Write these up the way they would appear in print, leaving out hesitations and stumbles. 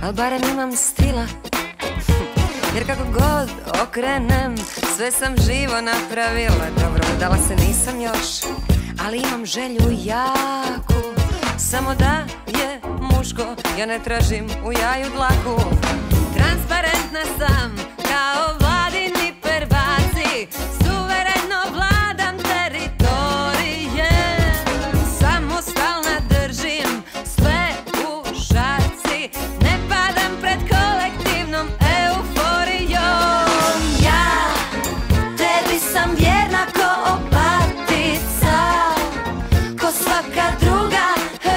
al barem imam stila. Jer kako god okrenem, sve sam živo napravila. Dobro, udala se nisam još, ali imam želju jaku. Samo da je muško, ja ne tražim u jaju dlaku. Transparentna sam, kao vladini pervaci. Suvereno vladam teritorije. Samostalna držim sve u šaci. Ne padam pred kolektivnom euforijom. Ja tebi sam vjerna ko opatica, ko svaka druga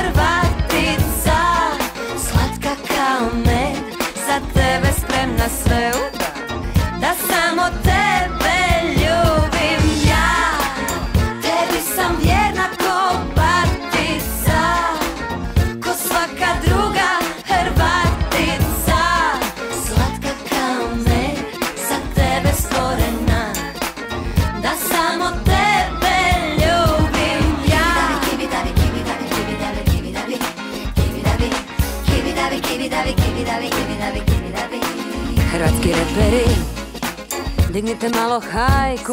Hrvatica. Slatka kao med, za tebe spremna sve uda, da samo tebe ljubim. Ja tebi sam vjerna ko opatica, ko svaka druga Hrvatica. Slatka kao med, za tebe stvorena, da samo tebe ljubim. Ja kibidavi, kibidavi, kibidavi, kibidavi, kibidavi, kibidavi, kibidavi, kibidavi, kibidavi, kibidavi. Hrvatski reperi, dignite malo hajku.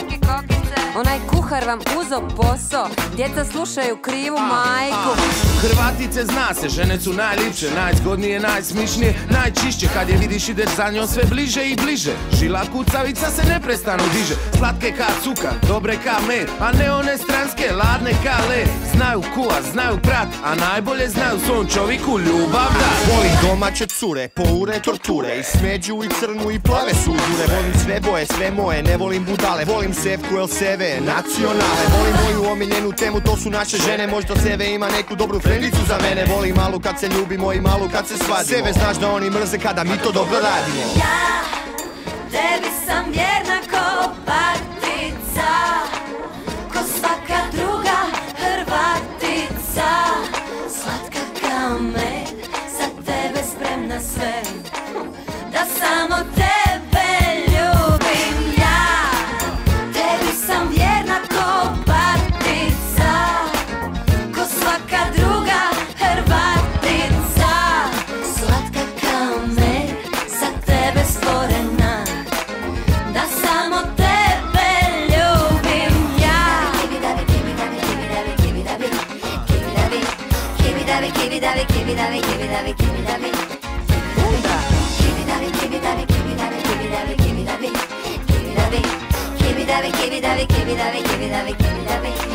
Onaj kuhar vam uzo posao, djeca slušaju krivu majku. Hrvatice zna se, žene su najljepše, najzgodnije, najsmišnije, najčišće. Kad je vidiš ideš za njom sve bliže i bliže. Žila kucavica se neprestano diže. Slatke ka cukar, dobre ka med, a ne one stranske, ladne ka led. Znaju kuvat, znaju prat, a najbolje znaju svom čovjeku ljubav da. Volim domaće cure, poure, torture, i smeđu, i crnu, i plave sudure. Volim sve boje, sve moje, ne volim budale. Volim sevku, el seve, nacionale. Volim moju omiljenu temu, to su naše žene. Možda seve ima neku dobru frendicu za mene. Volim malu kad se ljubimo i malu kad se svadimo. Seve znaš da oni mrze kada mi to dobro radimo. Ja tebi sam vjerna ko opatica, ko svaka druga Hrvatica. Slatka kao med, za tebe spremna sve, da samo tebe ljubim. Ja tebi sam vjerna ko opatica, ko svaka druga Hrvatica. Slatka kao med, za tebe stvorena, da samo tebe ljubim. Ja kibidavi, kibidavi, kibidavi, kibidavi, kibidavi, kibidavi, kibidavi, kibidavi, kibidavi, kibidavi. Kibidavi, kibidavi, kibidavi, kibidavi, kibidavi, kibidavi, kibidavi, kibidavi, kibidavi, kibidavi, kibidavi.